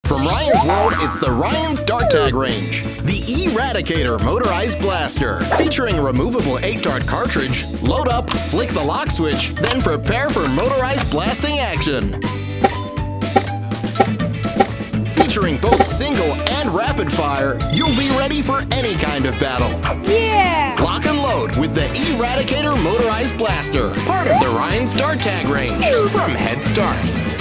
From Ryan's World, it's the Ryan's Dart Tag Range. The E-Radicator Motorized Blaster. Featuring a removable 8-dart cartridge, load up, flick the lock switch, then prepare for motorized blasting action. Featuring both single and rapid fire, you'll be ready for any kind of battle. Yeah! Lock and load with the E-Radicator Motorized Blaster, part of the Ryan's Dart Tag Range from Head Start.